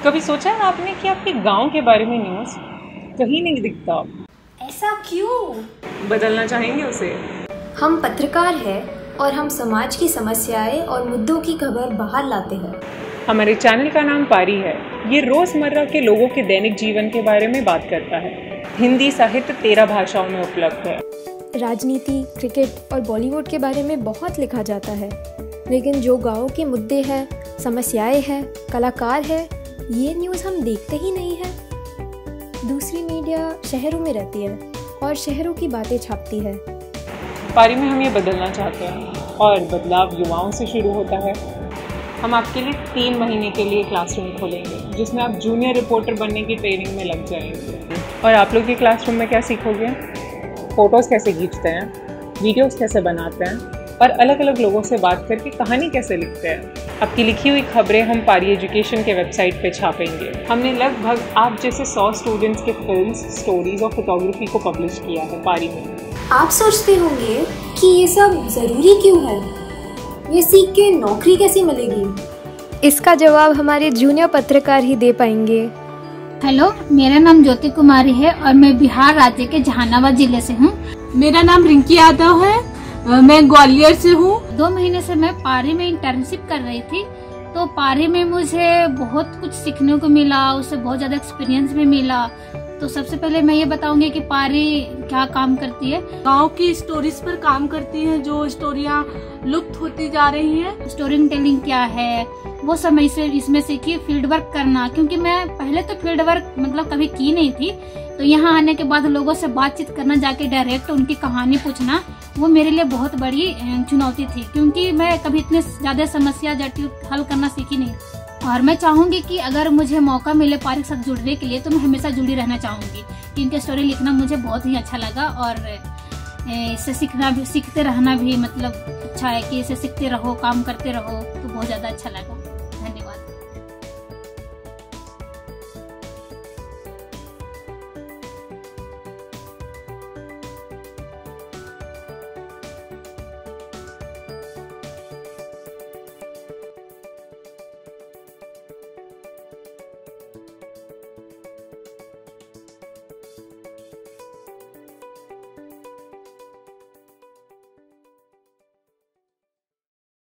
कभी सोचा है आपने कि आपके गांव के बारे में न्यूज़ कहीं नहीं दिखता? ऐसा क्यों? बदलना चाहेंगे उसे? हम पत्रकार हैं और हम समाज की समस्याएं और मुद्दों की खबर बाहर लाते हैं। हमारे चैनल का नाम पारी है। ये रोज़मर्रा के लोगों के दैनिक जीवन के बारे में बात करता है। हिंदी साहित्य 13 भाषाओं में उपलब्ध है। राजनीति, क्रिकेट और बॉलीवुड के बारे में बहुत लिखा जाता है, लेकिन जो गाँव के मुद्दे हैं, समस्याएं हैं, कलाकार हैं, ये न्यूज़ हम देखते ही नहीं है। दूसरी मीडिया शहरों में रहती है और शहरों की बातें छापती है। पारी में हम ये बदलना चाहते हैं और बदलाव युवाओं से शुरू होता है। हम आपके लिए 3 महीने के लिए क्लासरूम खोलेंगे, जिसमें आप जूनियर रिपोर्टर बनने की ट्रेनिंग में लग जाएंगे। और आप लोग के क्लासरूम में क्या सीखोगे? फ़ोटोज़ कैसे खींचते हैं, वीडियोज़ कैसे बनाते हैं और अलग अलग लोगों से बात करके कहानी कैसे लिखते हैं। आपकी लिखी हुई खबरें हम पारी एजुकेशन के वेबसाइट पे छापेंगे। हमने लगभग आप जैसे 100 स्टूडेंट्स के फिल्म्स, स्टोरीज़ और फोटोग्राफी को पब्लिश किया है पारी में। आप सोचते होंगे कि ये सब ज़रूरी क्यों है? ये सीख के नौकरी कैसे मिलेगी? इसका जवाब हमारे जूनियर पत्रकार ही दे पाएंगे। हेलो, मेरा नाम ज्योति कुमारी है और मैं बिहार राज्य के जहानाबाद जिले से हूँ। मेरा नाम रिंकी यादव है, मैं ग्वालियर से हूँ। 2 महीने से मैं पारी में इंटर्नशिप कर रही थी, तो पारी में मुझे बहुत कुछ सीखने को मिला, उससे बहुत ज़्यादा एक्सपीरियंस भी मिला। तो सबसे पहले मैं ये बताऊंगी कि पारी क्या काम करती है। गांव की स्टोरीज पर काम करती है, जो स्टोरियाँ लुप्त होती जा रही हैं। स्टोरी टेलिंग क्या है वो सब मैं इसमें सीखी। फील्ड वर्क करना, क्योंकि मैं पहले तो फील्ड वर्क मतलब कभी की नहीं थी, तो यहाँ आने के बाद लोगों से बातचीत करना, जाके डायरेक्ट उनकी कहानी पूछना, वो मेरे लिए बहुत बड़ी चुनौती थी, क्योंकि मैं कभी इतने ज्यादा समस्या जटिल हल करना सीखी नहीं। और मैं चाहूंगी कि अगर मुझे मौका मिले पारी के साथ जुड़ने के लिए, तो मैं हमेशा जुड़ी रहना चाहूंगी, क्योंकि स्टोरी लिखना मुझे बहुत ही अच्छा लगा और इससे सीखते रहना भी मतलब अच्छा है कि इसे सीखते रहो, काम करते रहो, तो बहुत ज्यादा अच्छा लगा।